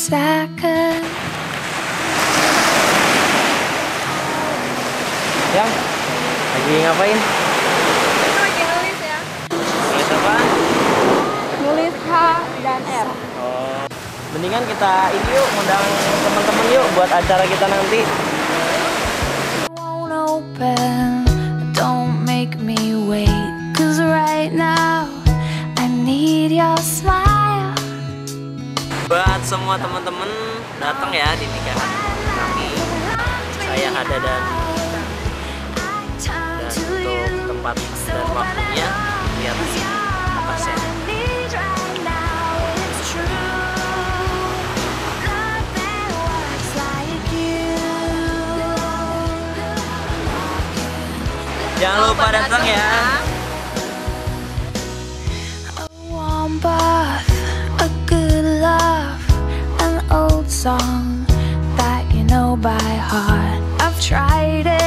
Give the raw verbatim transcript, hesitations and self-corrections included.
second. Yang lagi ngapain? Kita lagi nulis ya. Nulis apa? Nulis H dan R. Oh, mendingan kita ini yuk, undang teman-teman yuk buat acara kita nanti. Won't open, don't make me wait, 'cause right now I need your smile. Buat semua teman-teman datang ya di nikahan kami. Saya Hada dan dan untuk tempat dan waktunya lihat di atasnya. Jangan lupa datang ya. A warm bath, a good love, an old song that you know by heart. I've tried it.